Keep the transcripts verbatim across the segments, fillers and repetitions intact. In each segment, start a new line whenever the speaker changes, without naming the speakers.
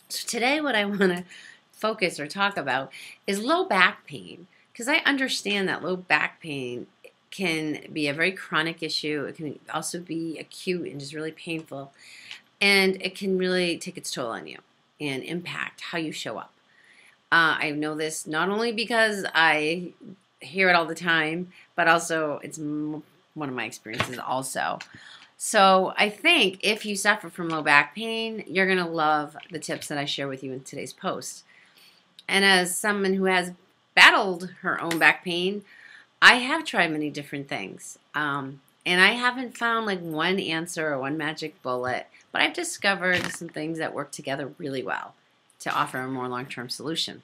So today what I want to focus or talk about is low back pain, because I understand that low back pain can be a very chronic issue. It can also be acute and just really painful, and it can really take its toll on you and impact how you show up. Uh, I know this not only because I hear it all the time, but also it's one of my experiences also. So I think if you suffer from low back pain, you're going to love the tips that I share with you in today's post. And as someone who has battled her own back pain, I have tried many different things. Um, and I haven't found like one answer or one magic bullet, but I've discovered some things that work together really well to offer a more long-term solution.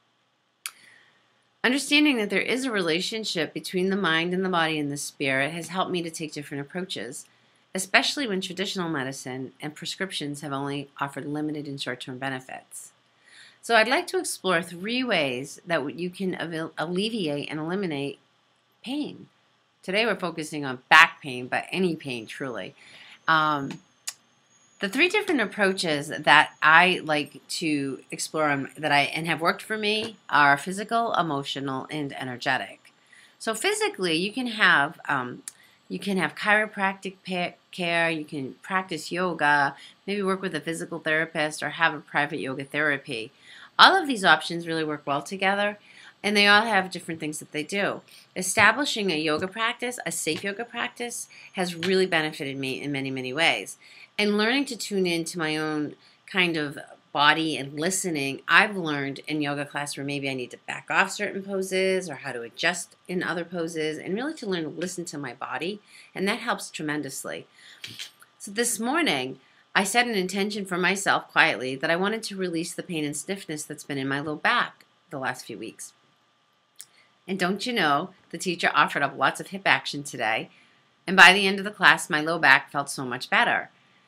Understanding that there is a relationship between the mind and the body and the spirit has helped me to take different approaches, especially when traditional medicine and prescriptions have only offered limited and short-term benefits. So I'd like to explore three ways that you can alleviate and eliminate pain. Today we're focusing on back pain, but any pain truly. Um, the three different approaches that I like to explore on, that I and have worked for me are physical, emotional, and energetic. So physically, you can have um, you can have chiropractic care, you can practice yoga, maybe work with a physical therapist, or have a private yoga therapy. All of these options really work well together, and they all have different things that they do. Establishing a yoga practice, a safe yoga practice, has really benefited me in many, many ways. And learning to tune into my own kind of body and listening, I've learned in yoga class where maybe I need to back off certain poses or how to adjust in other poses, and really to learn to listen to my body, and that helps tremendously. So this morning, I set an intention for myself quietly that I wanted to release the pain and stiffness that's been in my low back the last few weeks. And don't you know, the teacher offered up lots of hip action today, and by the end of the class, my low back felt so much better.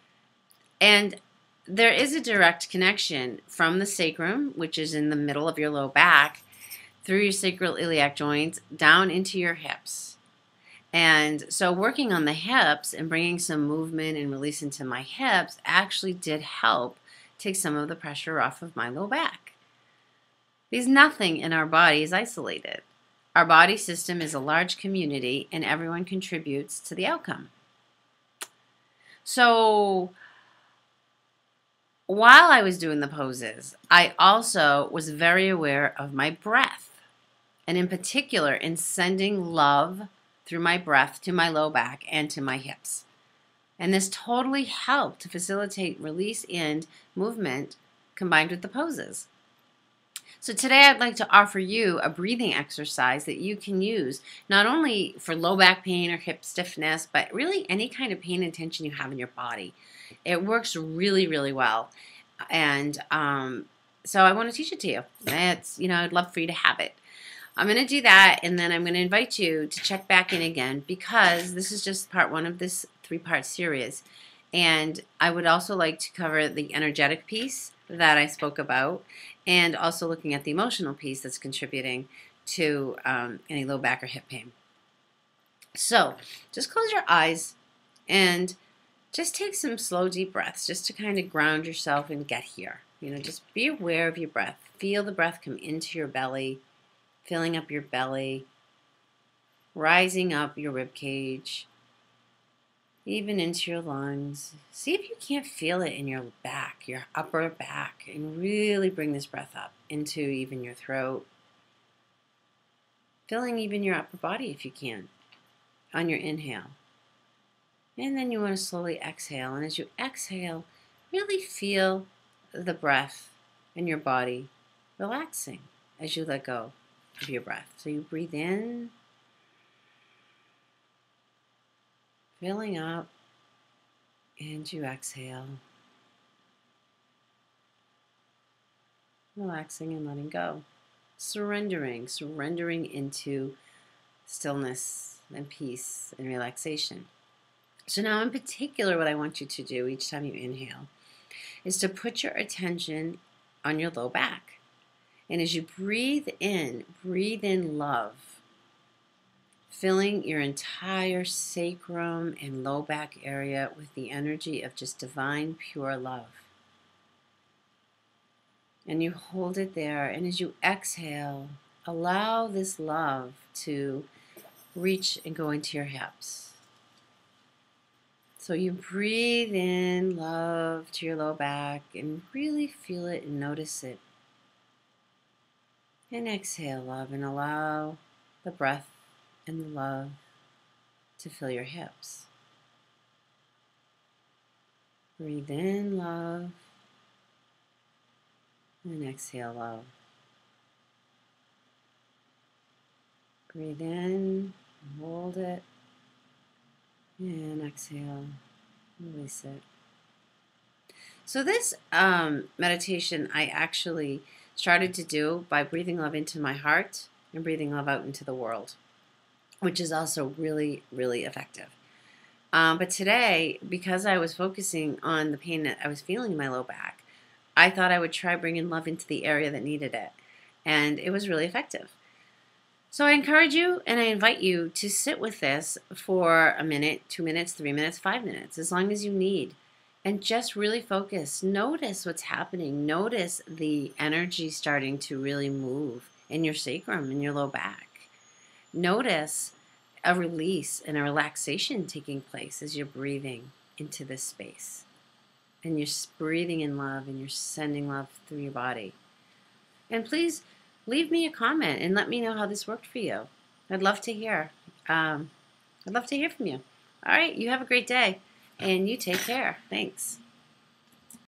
And there is a direct connection from the sacrum, which is in the middle of your low back, through your sacral iliac joints, down into your hips. And so working on the hips and bringing some movement and release into my hips actually did help take some of the pressure off of my low back. Because nothing in our body is isolated. Our body system is a large community, and everyone contributes to the outcome. So while I was doing the poses, I also was very aware of my breath, and in particular in sending love through my breath to my low back and to my hips. And this totally helped to facilitate release and movement combined with the poses. So today I'd like to offer you a breathing exercise that you can use not only for low back pain or hip stiffness, but really any kind of pain and tension you have in your body. It works really, really well. And um, so I want to teach it to you. It's, you know, I'd love for you to have it. I'm going to do that, and then I'm going to invite you to check back in again, because this is just part one of this three-part series. And I would also like to cover the energetic piece that I spoke about, and also looking at the emotional piece that's contributing to um, any low back or hip pain. So just close your eyes and just take some slow, deep breaths just to kind of ground yourself and get here. You know, just be aware of your breath. Feel the breath come into your belly, filling up your belly, rising up your rib cage, even into your lungs. See if you can't feel it in your back, your upper back, and really bring this breath up into even your throat, filling even your upper body if you can on your inhale. And then you want to slowly exhale, and as you exhale, really feel the breath in your body relaxing as you let go of your breath. So you breathe in, filling up, and you exhale, relaxing and letting go, surrendering, surrendering into stillness and peace and relaxation. So now in particular, what I want you to do each time you inhale is to put your attention on your low back. And as you breathe in, breathe in love, filling your entire sacrum and low back area with the energy of just divine, pure love. And you hold it there. And as you exhale, allow this love to reach and go into your hips. So you breathe in love to your low back and really feel it and notice it. And exhale love and allow the breath and the love to fill your hips. Breathe in love and exhale love. Breathe in, hold it, and exhale, release it. So this um, meditation I actually started to do by breathing love into my heart and breathing love out into the world, which is also really, really effective. Um, but today, because I was focusing on the pain that I was feeling in my low back, I thought I would try bringing love into the area that needed it. And it was really effective. So I encourage you and I invite you to sit with this for a minute, two minutes, three minutes, five minutes, as long as you need. And just really focus. Notice what's happening. Notice the energy starting to really move in your sacrum, in your low back. Notice a release and a relaxation taking place as you're breathing into this space. And you're breathing in love and you're sending love through your body. And please leave me a comment and let me know how this worked for you. I'd love to hear. Um, I'd love to hear from you. All right, you have a great day and you take care. Thanks.